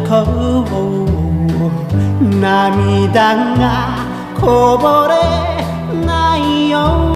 こう涙がこぼれないよう